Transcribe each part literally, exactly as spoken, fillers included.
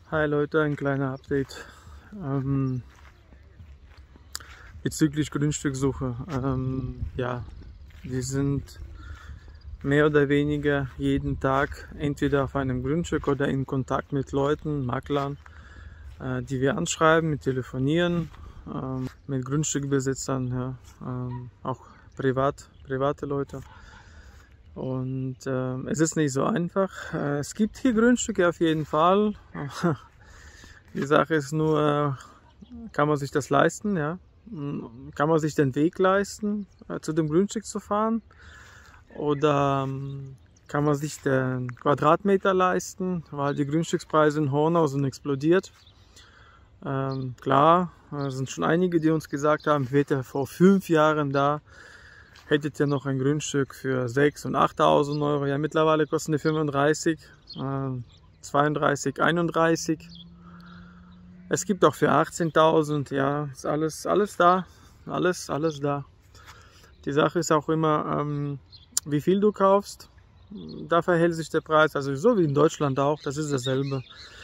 Hi Leute, ein kleiner Update ähm, bezüglich Grundstückssuche. Ähm, ja, wir sind mehr oder weniger jeden Tag entweder auf einem Grundstück oder in Kontakt mit Leuten, Maklern, äh, die wir anschreiben, mit telefonieren, ähm, mit Grundstückbesitzern, ja, ähm, auch privat, private Leute. Und äh, es ist nicht so einfach. Äh, es gibt hier Grundstücke auf jeden Fall. Die Sache ist nur, kann man sich das leisten, ja? Kann man sich den Weg leisten, äh, zu dem Grundstück zu fahren? Oder ähm, kann man sich den Quadratmeter leisten, weil die Grundstückspreise in Hornau sind explodiert. Ähm, klar, es sind schon einige, die uns gesagt haben, wärt ihr vor fünf Jahren da, hättet ihr noch ein Grundstück für sechstausend und achttausend Euro. Ja, mittlerweile kosten die fünfunddreißig, äh, zweiunddreißig, einunddreißig. Es gibt auch für achtzehntausend, ja, ist alles, alles da, alles, alles da. Die Sache ist auch immer, ähm, wie viel du kaufst, da verhält sich der Preis, also so wie in Deutschland auch, das ist dasselbe.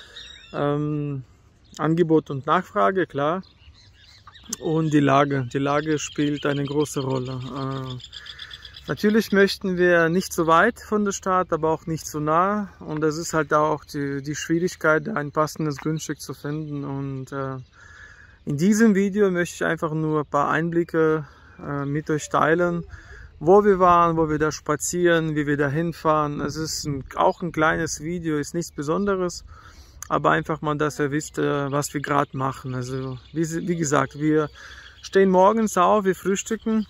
Ähm, Angebot und Nachfrage, klar. Und die Lage, die Lage spielt eine große Rolle. Äh, Natürlich möchten wir nicht so weit von der Stadt, aber auch nicht so nah. Und das ist halt auch die, die Schwierigkeit, ein passendes Grundstück zu finden. Und äh, in diesem Video möchte ich einfach nur ein paar Einblicke äh, mit euch teilen, wo wir waren, wo wir da spazieren, wie wir da hinfahren. Es ist ein, auch ein kleines Video, ist nichts Besonderes, aber einfach mal, dass ihr wisst, äh, was wir gerade machen. Also wie, wie gesagt, wir stehen morgens auf, wir frühstücken.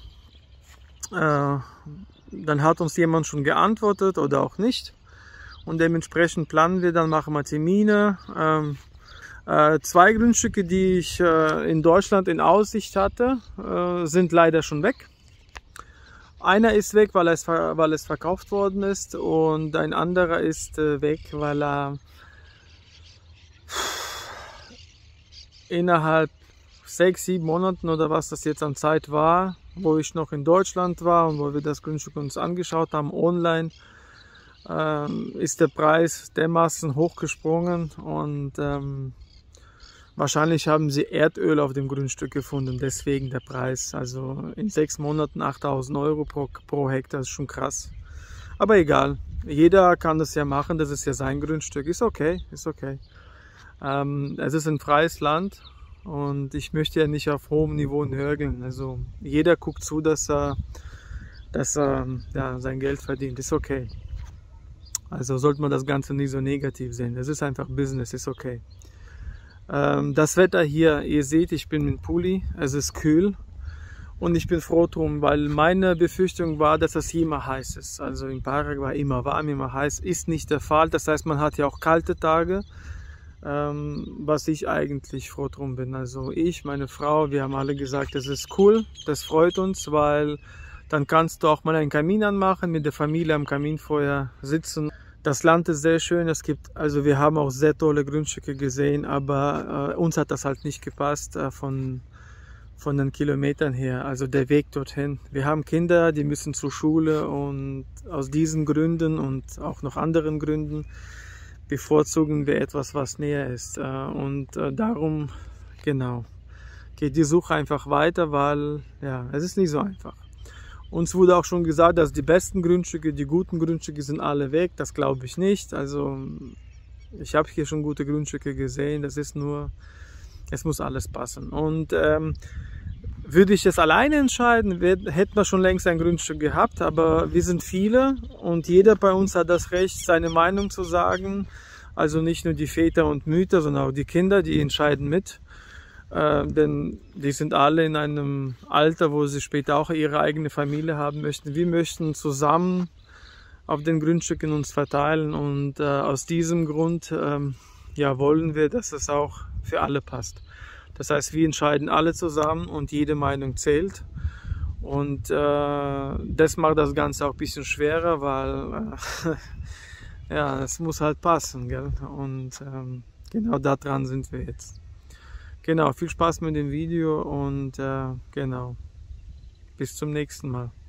Äh, dann hat uns jemand schon geantwortet oder auch nicht, und dementsprechend planen wir, dann machen wir Termine. Ähm, äh, zwei Grundstücke, die ich äh, in Deutschland in Aussicht hatte, äh, sind leider schon weg. Einer ist weg, weil es, weil es verkauft worden ist, und ein anderer ist äh, weg, weil er innerhalb sechs, sieben Monaten oder was das jetzt an Zeit war, wo ich noch in Deutschland war und wo wir das Grundstück uns angeschaut haben, online, ähm, ist der Preis dermaßen hochgesprungen, und ähm, wahrscheinlich haben sie Erdöl auf dem Grundstück gefunden, deswegen der Preis. Also in sechs Monaten achttausend Euro pro, pro Hektar, ist schon krass. Aber egal, jeder kann das ja machen, das ist ja sein Grundstück, ist okay, ist okay. Ähm, es ist ein freies Land. Und ich möchte ja nicht auf hohem Niveau nörgeln. Also jeder guckt zu, dass er, dass er ja, sein Geld verdient. Ist okay. Also sollte man das Ganze nicht so negativ sehen. Das ist einfach Business, ist okay. Ähm, das Wetter hier, ihr seht, ich bin mit Pulli. Es ist kühl. Und ich bin froh drum, weil meine Befürchtung war, dass es hier immer heiß ist. Also in Paraguay immer warm, immer heiß. Ist nicht der Fall. Das heißt, man hat ja auch kalte Tage. Ähm, was ich eigentlich froh drum bin. Also ich, meine Frau, wir haben alle gesagt, das ist cool, das freut uns, weil dann kannst du auch mal einen Kamin anmachen, mit der Familie am Kaminfeuer sitzen. Das Land ist sehr schön, es gibt, also wir haben auch sehr tolle Grundstücke gesehen, aber äh, uns hat das halt nicht gepasst äh, von, von den Kilometern her, also der Weg dorthin. Wir haben Kinder, die müssen zur Schule, und aus diesen Gründen und auch noch anderen Gründen bevorzugen wir etwas, was näher ist, und darum, genau, geht die Suche einfach weiter, weil ja, es ist nicht so einfach. Uns wurde auch schon gesagt, dass die besten Grundstücke, die guten Grundstücke sind alle weg. Das glaube ich nicht. Also ich habe hier schon gute Grundstücke gesehen. Das ist nur, es muss alles passen. Und ähm, würde ich es alleine entscheiden, hätten wir schon längst ein Grundstück gehabt, aber wir sind viele und jeder bei uns hat das Recht, seine Meinung zu sagen. Also nicht nur die Väter und Mütter, sondern auch die Kinder, die entscheiden mit. Äh, denn die sind alle in einem Alter, wo sie später auch ihre eigene Familie haben möchten. Wir möchten zusammen auf den Grundstücken uns verteilen, und äh, aus diesem Grund ähm, ja, wollen wir, dass es auch für alle passt. Das heißt, wir entscheiden alle zusammen und jede Meinung zählt. Und äh, das macht das Ganze auch ein bisschen schwerer, weil äh, ja, es muss halt passen, gell? Und ähm, genau daran sind wir jetzt. Genau, viel Spaß mit dem Video und äh, genau, bis zum nächsten Mal.